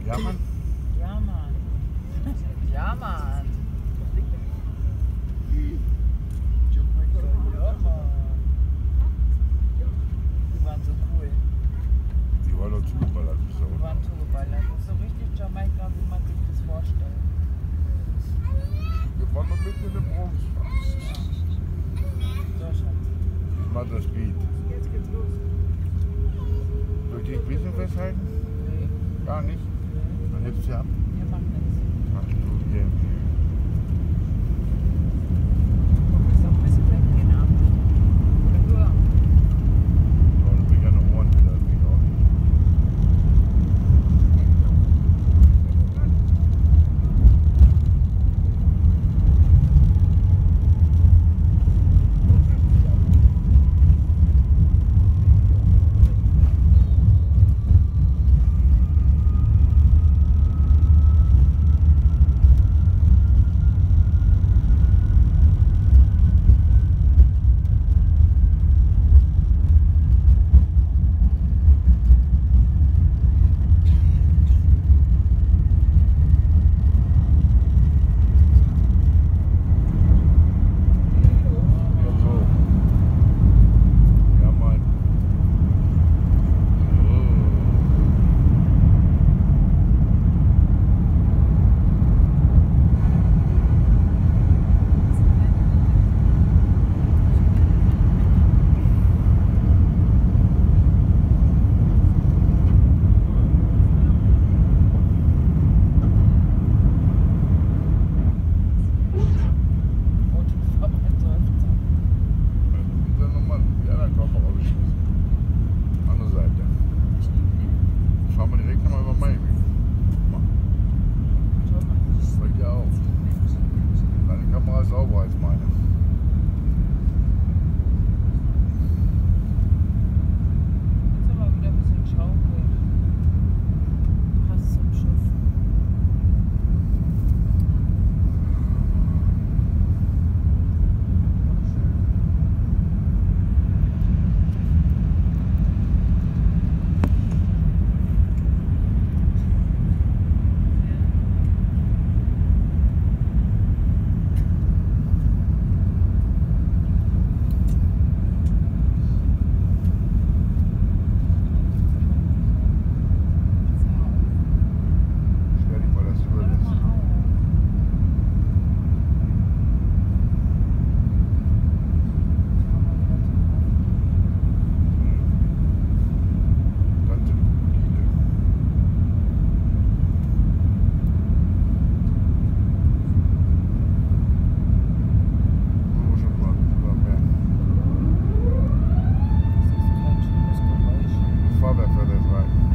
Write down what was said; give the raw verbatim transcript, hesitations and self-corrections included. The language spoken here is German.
Ja, Mann. Ja, Mann. Ja, Mann. Ja, Mann. Die waren so cool. Die waren doch zugeballert. Die waren zugeballert. Das ist so richtig Jamaika, wie man sich das vorstellt. Wir waren noch mitten in der Bronze. Ja. So, Schatz. Ich mach das Beat. Jetzt geht's los. Soll ich dich ein bisschen festhalten? Nee. Gar nicht. Nee. Dann hebst du ab. Ihr macht nichts. Ach du, hier. Du musst auch ein bisschen weggehen, ab. Oder höher. Ja, du bist ja noch Ohren wieder. Das geht auch nicht. Jetzt so. Ja, Mann. Und die Frau hat Seufzer. Und dann nochmal die anderen Körper rausgeschmissen. Andere Seite. Fahren wir direkt nochmal über meinen Weg. Schau mal. Das fällt ja auf. Deine Kamera ist sauberer als meine. Jetzt aber wieder ein bisschen schaukeln. Passt zum Schiff. Stell dich mal, dass du Hör doch würdest. mal auf. Dann sind Krokodile. Wo schon mal über Meer. Das ist kein schönes Geräusch. Das Fahrwerk fährt jetzt rein.